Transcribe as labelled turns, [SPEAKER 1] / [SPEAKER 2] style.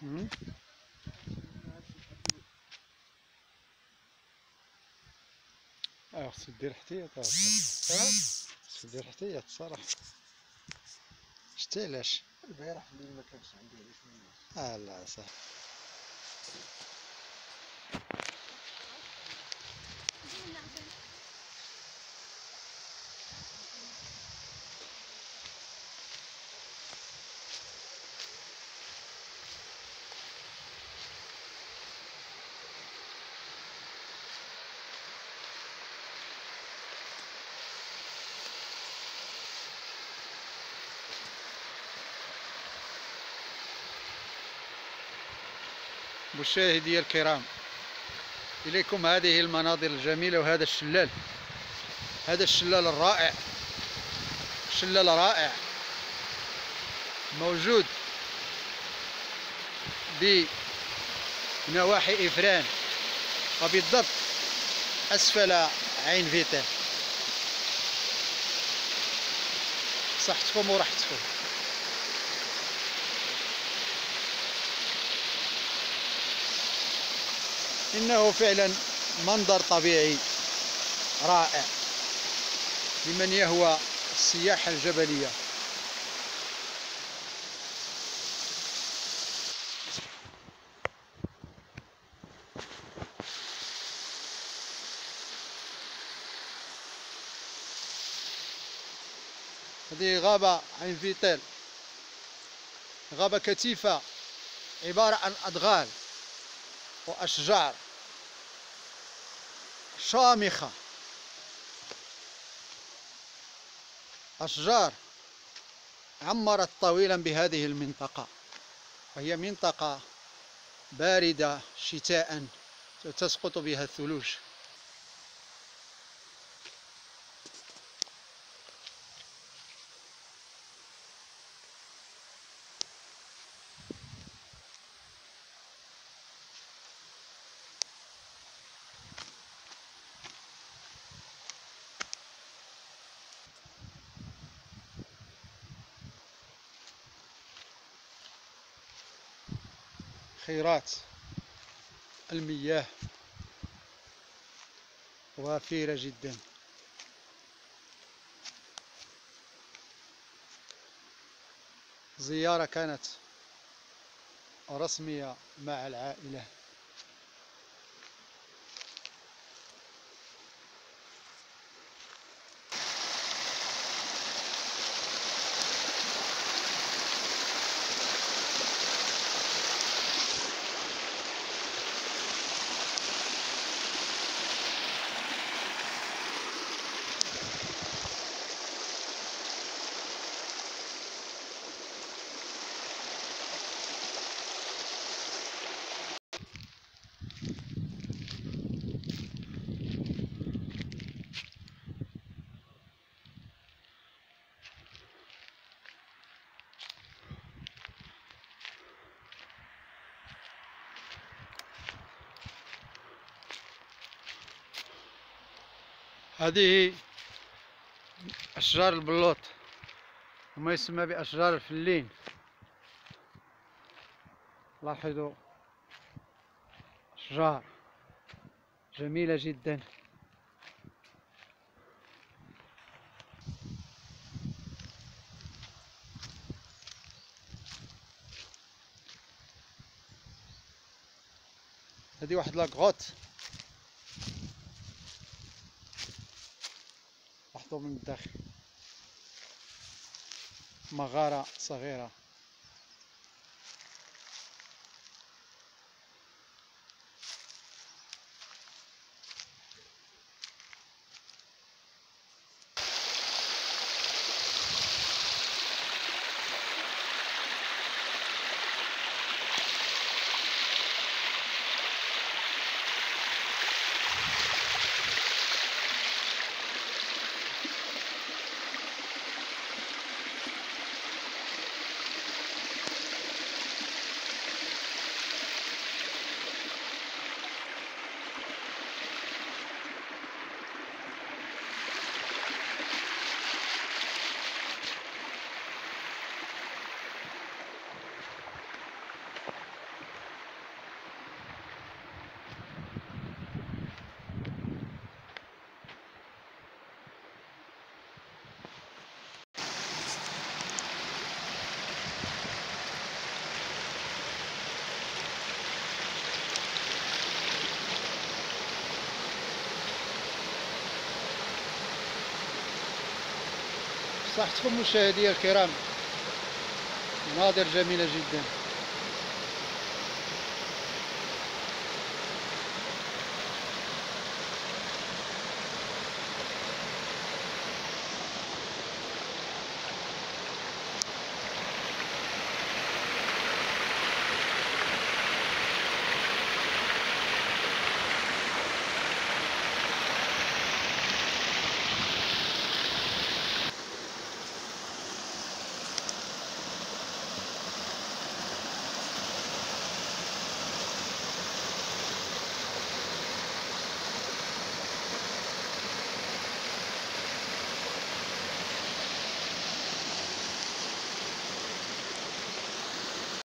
[SPEAKER 1] مم. خصو دير احتياط، خصو دير احتياط الصراحة. شتي علاش؟
[SPEAKER 2] البارح في الليل ما كانش عندي علاش ما نديرش.
[SPEAKER 1] لا صح. مشاهدي الكرام، إليكم هذه المناظر الجميلة وهذا الشلال، هذا الشلال الرائع، شلال رائع موجود بنواحي إفران، وبالضبط أسفل عين فيتال. صحتكم وراحتكم. إنه فعلا منظر طبيعي رائع لمن يهوى السياحة الجبلية. هذه غابة عين فيتال، غابة كثيفة عبارة عن أدغال وأشجار شامخة، أشجار عمرت طويلا بهذه المنطقة، وهي منطقة باردة شتاء تسقط بها الثلوج. خيرات المياه وافرة جدا. زيارة كانت رسمية مع العائلة. هذه أشجار البلوط، وما يسمى بأشجار الفلين. لاحظوا أشجار جميلة جدا. هذه واحد لاكغوت، لاحظوا من الداخل مغارة صغيرة. صحتكم مشاهدي الكرام، مناظر جميلة جدا.